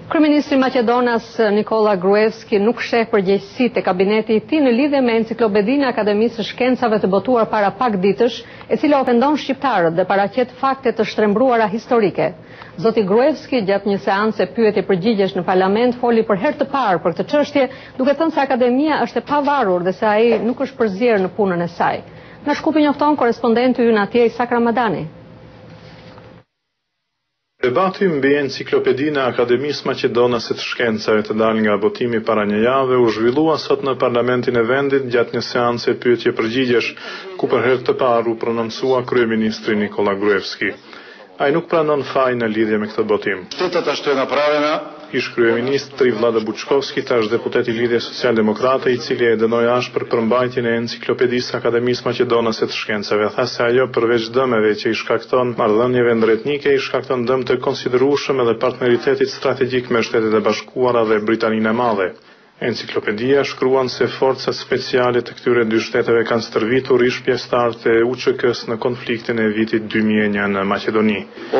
Kryeministri i Maqedonas Nikola Gruevski nuk sheh përgjegjësitë e kabineti i tij në lidhje me enciklopedinë e Akademisë së Shkencave të botuar para pak ditësh, e cila ofendon shqiptarët dhe paraqet fakte të shtrembruara historike. Zoti Gruevski, gjatë një seance pyetje përgjigjesh në parlament, foli për herë të parë për këtë çështje, duke thënë se akademia është e pavarur dhe se ai nuk është përzier në punën e saj. Nga Shkupi njofton korespondenti ynë atje Isak Ramadani. Debati mbi enciklopedinë e Akademisë Maqedonase të Shkencave të dalë nga votimi para një jave u zhvillua sot në parlamentin e vendit gjatë një seance pyetje përgjigjesh, ku për herë të parë u prononcua kryeministri Nikola Gruevski. Ai nuk pranon faj në lidhje me këtë botim. Ish kryeministri Vlado Buçkovski, tash deputet i Lidhjes Socialdemokrate, i cili e dënoi ashpër përmbajtjen e enciklopedisë Akademisë Maqedonase të Shkencave, tha se ajo përveç dëmeve që i shkakton marrëdhënieve ndërretnike, i shkakton dëm të konsiderueshëm edhe partneritetit strategjik me Shtetet e Bashkuara dhe Britaninë e Madhe. Enciklopedia shkruan se forcat speciale të këtyre dy shteteve kanë stërvitur ish pjesëtarë të UÇK-s në konfliktin e vitit 2001 në Maqedoni.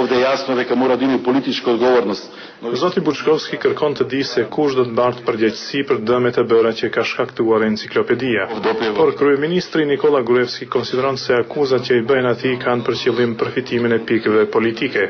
Zoti Buçkovski kërkon të di se kush do të bartë përgjegjësi për dëmet e bëra që ka shkaktuar enciklopedia. Por kryeministri Nikola Gruevski konsideron se akuzat që i bëjnë atij kanë për qëllim përfitimin e pikëve politike.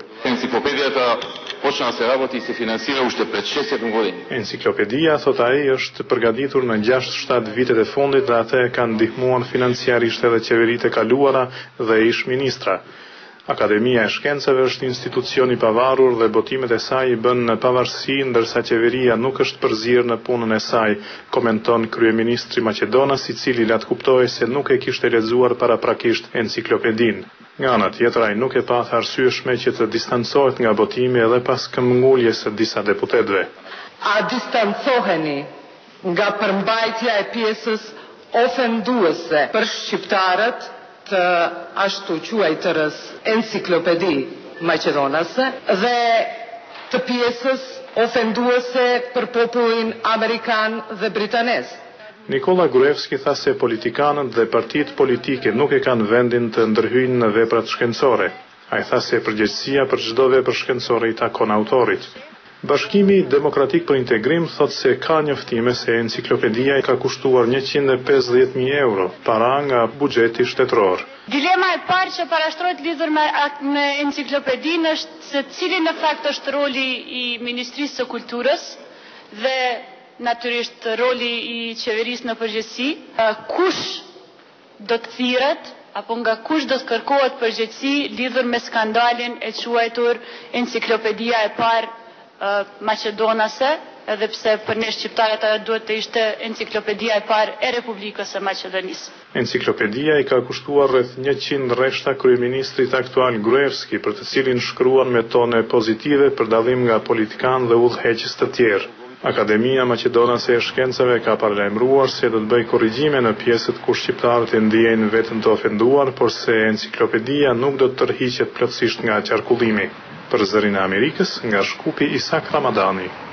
Enciklopedia, thot ai, është përgatitur në 6-7 vitet e fundit dhe atë kanë ndihmuar financiarisht edhe qeveritë e kaluara dhe ish ministra. Akademia e Shkencave është institucion i pavarur dhe botimet e saj i bën në pavarësi, ndërsa qeveria nuk është përzier në punën e saj, komenton kryeministri Maqedonas, i cili lat kuptoi se nuk e kishte lexuar paraprakisht enciklopedinë. Nga ana tjetër, ai nuk e path arsyeshme që të distancohet nga botimi edhe pas këmbënguljes së disa deputetëve. A distancoheni nga përmbajtja e pjesës ofenduese për shqiptarët të ashtu quajtërës enciklopedi maqedonase dhe të pjesës ofenduese për popullin amerikan dhe britanes? Nikola Gruevski tha se politikanët dhe partitë politike nuk e kanë vendin të ndërhyjnë në veprat shkencore. Ai tha se përgjegjësia për çdo vepër shkencore i takon autorit. Bashkimi Demokratik për Integrim thot se ka njoftime se enciklopedia i ka kushtuar 150.000 euro, para nga buxheti shtetëror. Dilema e parë që parashtrohet lidhur me enciklopedinë është se cili në fakt është roli i Ministrisë së Kulturës dhe natyrisht roli i qeverisë në përgjithësi, kush do të thirret apo nga kush do të kërkohet përgjegjësi lidhur me skandalin e quajtur enciklopedia e parë maqedonase, edhe pse për ne shqiptarët ajo duhet të ishte enciklopedia e parë e Republikës së Maqedonisë. Enciklopedia i ka kushtuar rreth 100 rreshta kryeministrit aktual Gruevski, për të cilin shkruan me tone pozitive për dallim nga politikanë dhe udhëheqës të tjerë. Akademia Maqedonase e Shkencave ka paralajmëruar se do të bëjë korrigjime në pjesët ku shqiptarët e ndjejnë veten të ofenduar, por se enciklopedia nuk do të tërhiqet plotësisht nga qarkullimi. Për Zërin e Amerikës, nga Shkupi Isak Ramadani.